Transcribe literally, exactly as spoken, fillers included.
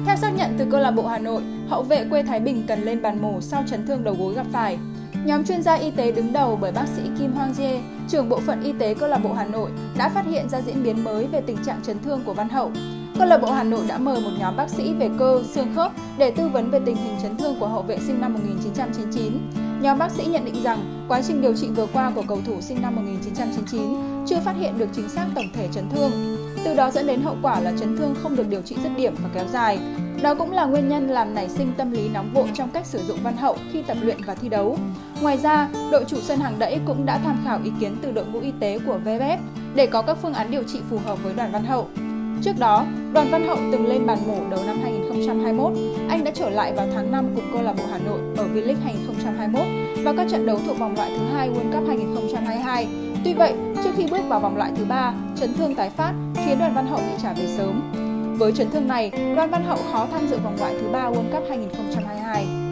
Theo xác nhận từ câu lạc bộ Hà Nội, hậu vệ quê Thái Bình cần lên bàn mổ sau chấn thương đầu gối gặp phải. Nhóm chuyên gia y tế đứng đầu bởi bác sĩ Kim Hoàng Jie, trưởng bộ phận y tế câu lạc bộ Hà Nội đã phát hiện ra diễn biến mới về tình trạng chấn thương của Văn Hậu. Câu lạc bộ Hà Nội đã mời một nhóm bác sĩ về cơ, xương khớp để tư vấn về tình hình chấn thương của hậu vệ sinh năm một nghìn chín trăm chín mươi chín. Nhóm bác sĩ nhận định rằng quá trình điều trị vừa qua của cầu thủ sinh năm một nghìn chín trăm chín mươi chín chưa phát hiện được chính xác tổng thể chấn thương. Từ đó dẫn đến hậu quả là chấn thương không được điều trị dứt điểm và kéo dài. Đó cũng là nguyên nhân làm nảy sinh tâm lý nóng vội trong cách sử dụng Văn Hậu khi tập luyện và thi đấu. Ngoài ra, đội chủ sân Hàng Đẫy cũng đã tham khảo ý kiến từ đội ngũ y tế của vê ép ép để có các phương án điều trị phù hợp với Đoàn Văn Hậu. Trước đó, Đoàn Văn Hậu từng lên bàn mổ đầu năm hai nghìn không trăm hai mươi mốt. Anh đã trở lại vào tháng năm cùng câu lạc bộ Hà Nội ở V-League hai nghìn không trăm hai mươi mốt và các trận đấu thuộc vòng loại thứ hai World Cup hai nghìn không trăm hai mươi hai. Tuy vậy, trước khi bước vào vòng loại thứ ba, chấn thương tái phát khiến Đoàn Văn Hậu bị trả về sớm. Với chấn thương này, Đoàn Văn Hậu khó tham dự vòng loại thứ ba World Cup hai nghìn không trăm hai mươi hai.